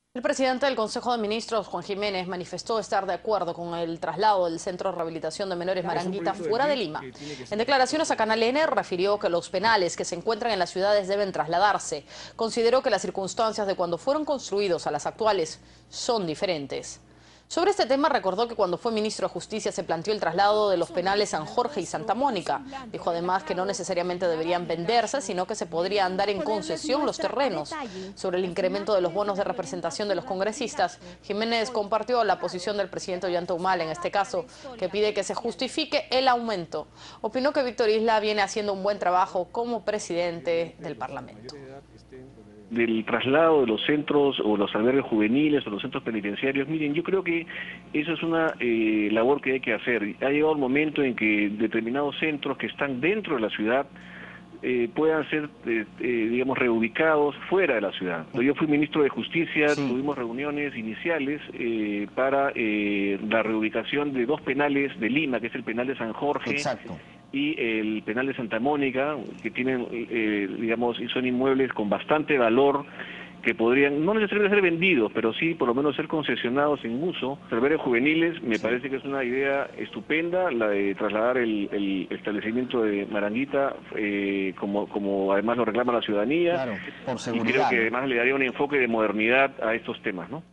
El presidente del Consejo de Ministros, Juan Jiménez, manifestó estar de acuerdo con el traslado del Centro de Rehabilitación de Menores Maranguita fuera de Lima. En declaraciones a Canal N refirió que los penales que se encuentran en las ciudades deben trasladarse. Consideró que las circunstancias de cuando fueron construidos a las actuales son diferentes. Sobre este tema recordó que cuando fue ministro de Justicia se planteó el traslado de los penales San Jorge y Santa Mónica. Dijo además que no necesariamente deberían venderse, sino que se podrían dar en concesión los terrenos. Sobre el incremento de los bonos de representación de los congresistas, Jiménez compartió la posición del presidente Ollanta Humala en este caso, que pide que se justifique el aumento. Opinó que Víctor Isla viene haciendo un buen trabajo como presidente del Parlamento. Del traslado de los centros o los albergues juveniles o los centros penitenciarios, miren, yo creo que eso es una labor que hay que hacer. Ha llegado el momento en que determinados centros que están dentro de la ciudad puedan ser, digamos, reubicados fuera de la ciudad. Yo fui ministro de Justicia, tuvimos reuniones iniciales para la reubicación de dos penales de Lima, que es el penal de San Jorge. Exacto. Y el penal de Santa Mónica, que tienen, digamos, son inmuebles con bastante valor, que podrían, no necesariamente ser vendidos, pero sí por lo menos ser concesionados en uso. Albergues juveniles me parece que es una idea estupenda, la de trasladar el establecimiento de Maranguita, como además lo reclama la ciudadanía. Claro, por seguridad. Y creo que además le daría un enfoque de modernidad a estos temas, ¿no?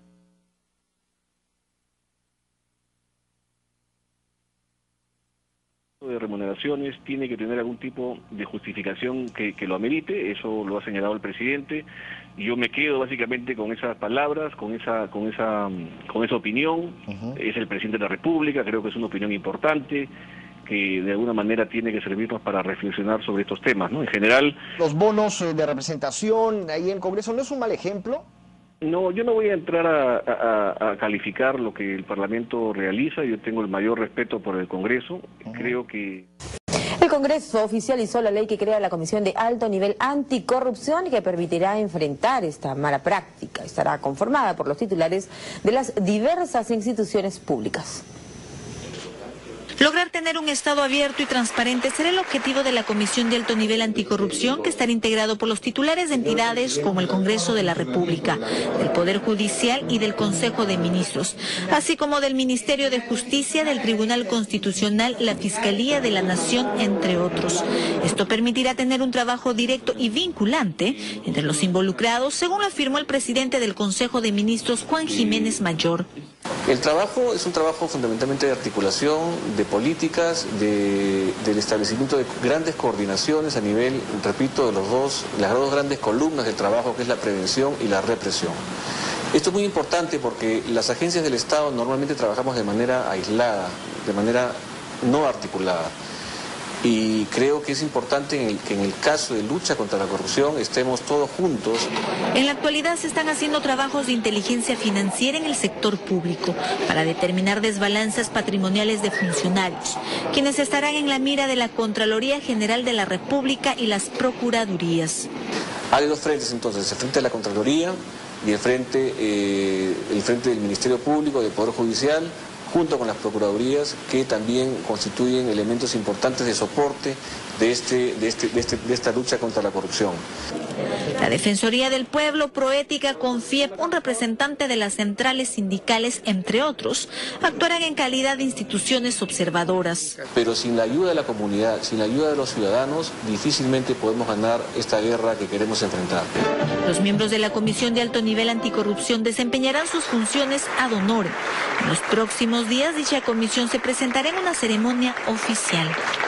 De remuneraciones tiene que tener algún tipo de justificación que lo amerite, eso lo ha señalado el presidente. Yo me quedo básicamente con esas palabras, con esa opinión. Es el presidente de la República, creo que es una opinión importante que de alguna manera tiene que servirnos para reflexionar sobre estos temas, ¿no? En general, los bonos de representación ahí en Congreso, ¿no es un mal ejemplo? No, yo no voy a entrar a calificar lo que el Parlamento realiza. Yo tengo el mayor respeto por el Congreso. Creo que... El Congreso oficializó la ley que crea la Comisión de Alto Nivel Anticorrupción y que permitirá enfrentar esta mala práctica. Estará conformada por los titulares de las diversas instituciones públicas. Lograr tener un Estado abierto y transparente será el objetivo de la Comisión de Alto Nivel Anticorrupción, que estará integrado por los titulares de entidades como el Congreso de la República, del Poder Judicial y del Consejo de Ministros, así como del Ministerio de Justicia, del Tribunal Constitucional, la Fiscalía de la Nación, entre otros. Esto permitirá tener un trabajo directo y vinculante entre los involucrados, según lo afirmó el presidente del Consejo de Ministros, Juan Jiménez Mayor. El trabajo es un trabajo fundamentalmente de articulación, de políticas, del establecimiento de grandes coordinaciones a nivel, repito, de las dos grandes columnas del trabajo, que es la prevención y la represión. Esto es muy importante porque las agencias del Estado normalmente trabajamos de manera aislada, de manera no articulada. Y creo que es importante que en el caso de lucha contra la corrupción estemos todos juntos. En la actualidad se están haciendo trabajos de inteligencia financiera en el sector público para determinar desbalances patrimoniales de funcionarios, quienes estarán en la mira de la Contraloría General de la República y las Procuradurías. Hay dos frentes entonces, el frente de la Contraloría y el frente del Ministerio Público, del Poder Judicial, junto con las Procuradurías, que también constituyen elementos importantes de soporte de esta lucha contra la corrupción. La Defensoría del Pueblo, Proética, Confiep, un representante de las centrales sindicales, entre otros, actuarán en calidad de instituciones observadoras. Pero sin la ayuda de la comunidad, sin la ayuda de los ciudadanos, difícilmente podemos ganar esta guerra que queremos enfrentar. Los miembros de la Comisión de Alto Nivel Anticorrupción desempeñarán sus funciones ad honorem. En los próximos días, dicha comisión se presentará en una ceremonia oficial.